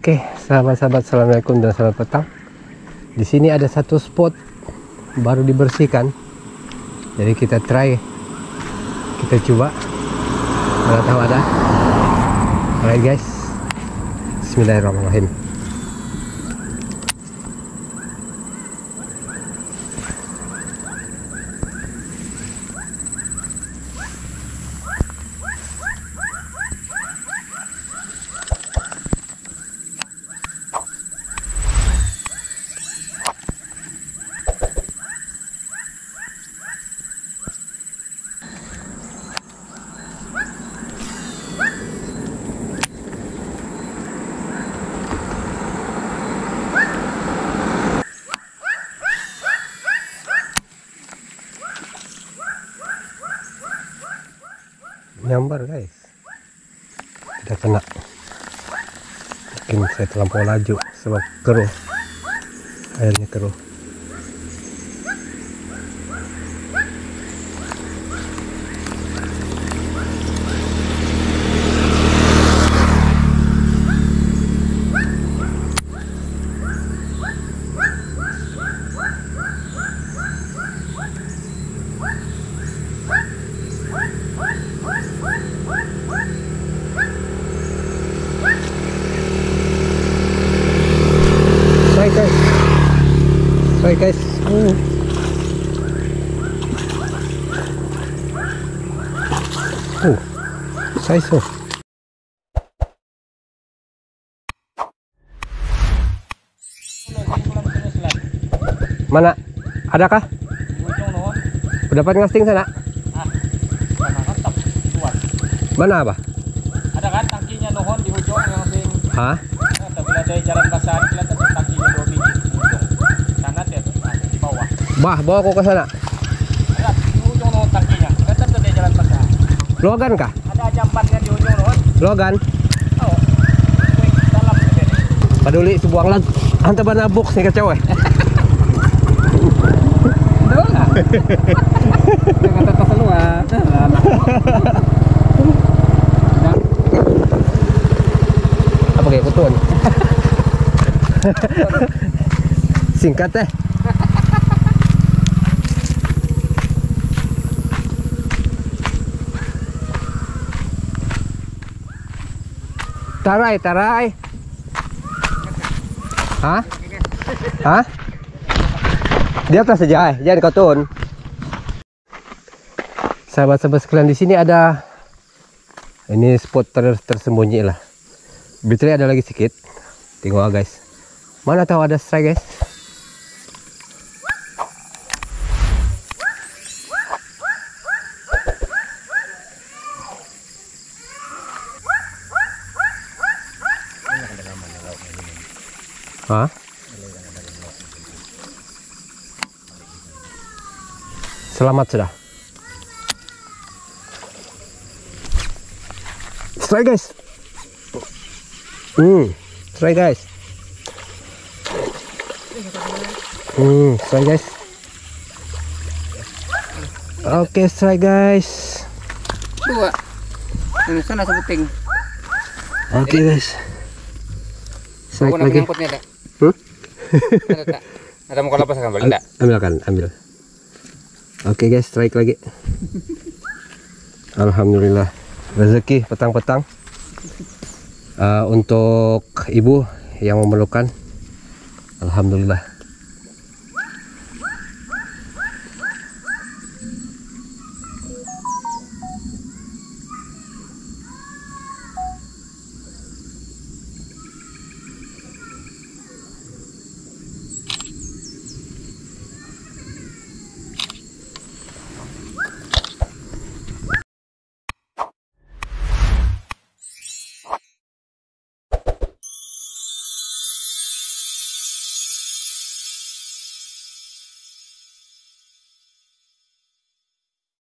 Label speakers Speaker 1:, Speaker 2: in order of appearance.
Speaker 1: Oke, sahabat-sahabat, assalamualaikum dan selamat petang. Di sini ada satu spot baru dibersihkan, jadi kita try, kita coba. Mana tahu ada. Alright guys, Bismillahirrahmanirrahim. Nyambar guys, tidak kena, mungkin saya terlampau laju sebab keruh, airnya keruh. Sorry guys. Size oh. Mana? Adakah? Dapat ngasting sana? Mana apa?
Speaker 2: Ada kan tangkinya nohon di ujung yang sing.
Speaker 1: Hah?
Speaker 2: Bila dari jalan pasar kelihatan tangkinya 2 biji.
Speaker 1: Bah, bawa aku ke sana.
Speaker 2: Ada di ujung nohon tangkinya. Kelihatan tuh dari jalan pasar.
Speaker 1: Logan kah?
Speaker 2: Ada jambannya di ujung nohon.
Speaker 1: Logan.
Speaker 2: Oh. Dalam ini.
Speaker 1: Paduli sebuang lag. Anta banabok nih kacau eh.
Speaker 2: Tahu enggak? Kata keluar.
Speaker 1: Apa kayak kutun? Singkat eh. Tarai, tarai. Hah? Hah? Di atas saja, jangan kau turun. Sahabat-sahabat sekalian, di sini ada ini spot tersembunyi lah. Betulnya ada lagi sedikit. Tengok guys. Mana tahu ada strike guys. Hah? Selamat sudah. Strike guys. Strike guys. Strike guys. Oke, strike guys.
Speaker 2: Dua. Ini sana sebuting.
Speaker 1: Oke guys. Strike lagi.
Speaker 2: Ada. Ada mau kalapas kan balik enggak?
Speaker 1: Ambil. Oke guys, strike lagi. Alhamdulillah. Rezeki petang-petang. Untuk ibu yang memerlukan. Alhamdulillah.